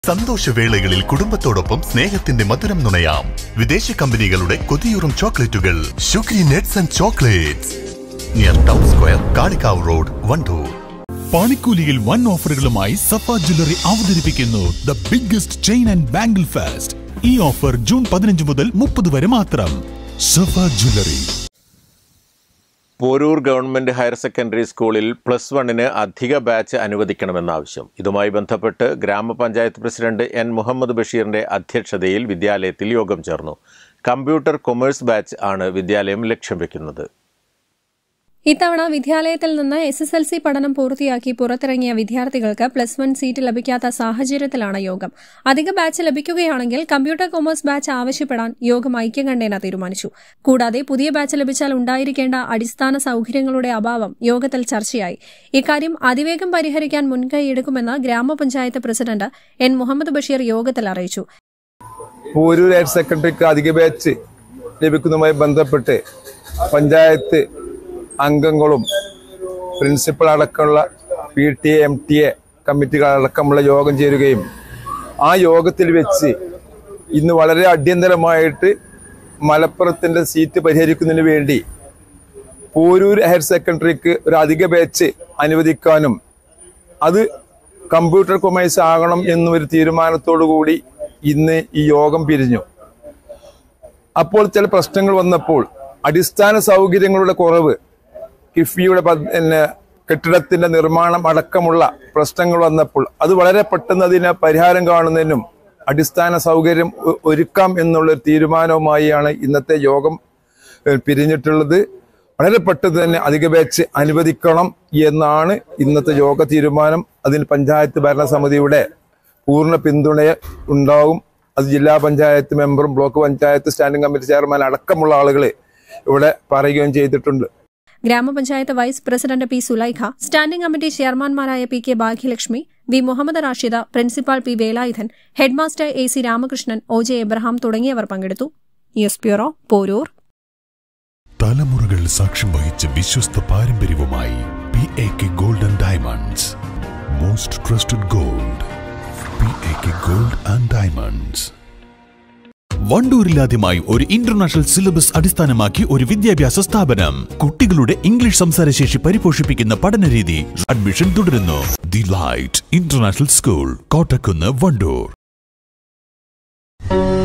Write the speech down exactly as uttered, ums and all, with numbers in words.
സന്തോഷവേളകളിൽ കുടുംബത്തോടൊപ്പം സ്നേഹത്തിന്റെ മധുരം നുണയാം. വിദേശ കമ്പനികളുടെ കൊതിയൂറും ചോക്ലേറ്റുകൾ Shukri nuts and chocolates near town square, Kalikavu road, Wandoor. പണിക്കൂലിയിൽ വൻ ഓഫറുകളുമായി സഫ ജ്വല്ലറി അവതരിപ്പിക്കുന്നു the biggest chain and bangle fest. ഈ ഓഫർ ജൂൺ പതിനഞ്ച് മുതൽ മുപ്പത് വരെ മാത്രം. Safa jewellery. Porur government higher secondary സ്കൂളിൽ പ്ലസ് വണ്ണിന് അധിക ബാച്ച് അനുവദിക്കണമെന്ന ആവശ്യം. ഇതുമായി ബന്ധപ്പെട്ട് ഗ്രാമപഞ്ചായത്ത് പ്രസിഡന്റ് എൻ മുഹമ്മദ് ബഷീറിന്റെ അധ്യക്ഷതയിൽ വിദ്യാലയത്തിൽ യോഗം ചേർന്നു. കമ്പ്യൂട്ടർ കൊമേഴ്സ് ബാച്ച് ആണ് വിദ്യാലയം ലക്ഷ്യം വെക്കുന്നത്. ഇത്തവണ വിദ്യാലയത്തിൽ നിന്ന് എസ് എസ് എൽ സി പഠനം പൂർത്തിയാക്കി പുറത്തിറങ്ങിയ വിദ്യാർത്ഥികൾക്ക് പ്ലസ് വൺ സീറ്റ് ലഭിക്കാത്ത സാഹചര്യത്തിലാണ് യോഗം. അധിക ബാച്ച് ലഭിക്കുകയാണെങ്കിൽ കമ്പ്യൂട്ടർ കൊമേഴ്സ് ബാച്ച് ആവശ്യപ്പെടാൻ യോഗം ഐക്യകണ്ഠേന തീരുമാനിച്ചു. കൂടാതെ പുതിയ ബാച്ച് ലഭിച്ചാൽ ഉണ്ടായിരിക്കേണ്ട അടിസ്ഥാന സൌകര്യങ്ങളുടെ അഭാവം യോഗത്തിൽ ചർച്ചയായി. ഇക്കാര്യം അതിവേഗം പരിഹരിക്കാൻ മുൻകൈയെടുക്കുമെന്ന് ഗ്രാമപഞ്ചായത്ത് പ്രസിഡന്റ് എൻ മുഹമ്മദ് ബഷീർ യോഗത്തിൽ അറിയിച്ചു. പോരൂർ ഹയർ സെക്കൻഡറിക്ക് അധിക ബാച്ച് ലഭിക്കുന്നതുമായി ബന്ധപ്പെട്ട് പഞ്ചായത്ത് അംഗങ്ങളും പ്രിൻസിപ്പൽ അടക്കമുള്ള P T A M T A കമ്മിറ്റികളടക്കമുള്ള യോഗം ചേരുകയും ആ യോഗത്തിൽ വെച്ച് ഇന്ന് വളരെ അടിയന്തരമായിട്ട് മലപ്പുറത്തിൻ്റെ സീറ്റ് പരിഹരിക്കുന്നതിന് വേണ്ടി പോരൂർ ഹയർ സെക്കൻഡറിക്ക് ഒരു അധിക ബാച്ച് അനുവദിക്കാനും അത് കമ്പ്യൂട്ടർ കൊമേഴ്സ് ആകണം എന്നൊരു തീരുമാനത്തോടു കൂടി ഇന്ന് ഈ യോഗം പിരിഞ്ഞു. അപ്പോൾ ചില പ്രശ്നങ്ങൾ വന്നപ്പോൾ അടിസ്ഥാന സൗകര്യങ്ങളുടെ കുറവ്, കിഫ്ബിയുടെ പിന്നെ കെട്ടിടത്തിന്റെ നിർമ്മാണം അടക്കമുള്ള പ്രശ്നങ്ങൾ വന്നപ്പോൾ അത് വളരെ പെട്ടെന്ന് അതിന് പരിഹാരം കാണുന്നതിനും അടിസ്ഥാന സൗകര്യം ഒരുക്കാം എന്നുള്ള തീരുമാനവുമായാണ് ഇന്നത്തെ യോഗം പിരിഞ്ഞിട്ടുള്ളത്. വളരെ പെട്ടെന്ന് തന്നെ അധിക ബാച്ച് അനുവദിക്കണം എന്നാണ് ഇന്നത്തെ യോഗ തീരുമാനം. അതിന് പഞ്ചായത്ത് ഭരണസമിതിയുടെ പൂർണ്ണ പിന്തുണ ഉണ്ടാവും. അത് ജില്ലാ പഞ്ചായത്ത് മെമ്പറും block panchayat standing committee chairman അടക്കമുള്ള ആളുകൾ ഇവിടെ പറയുകയും ചെയ്തിട്ടുണ്ട്. ഗ്രാമപഞ്ചായത്ത് vice president P Sulaikha, standing committee ചെയർമാൻമാരായ P K Bhagyalakshmi, V Muhammad Rashida, principal P Velayudhan, headmaster A C Ramakrishnan, O J Abraham തുടങ്ങിയവർ പങ്കെടുത്തു. News bureau, Porur. തലമുറകൾ സാക്ഷ്യം വഹിച്ച വിശ്വസ്ത പാരമ്പര്യവുമായി P A K gold and diamonds. Most trusted gold. P A K gold and diamonds. വണ്ടൂരിലാദ്യമായി ഒരു ഇന്റർനാഷണൽ സിലബസ് അടിസ്ഥാനമാക്കി ഒരു വിദ്യാഭ്യാസ സ്ഥാപനം. കുട്ടികളുടെ ഇംഗ്ലീഷ് സംസാരശേഷി പരിപോഷിപ്പിക്കുന്ന പഠനരീതി. അഡ്മിഷൻ തുടരുന്നു. The light international school, Kottakkunnu, Wandoor.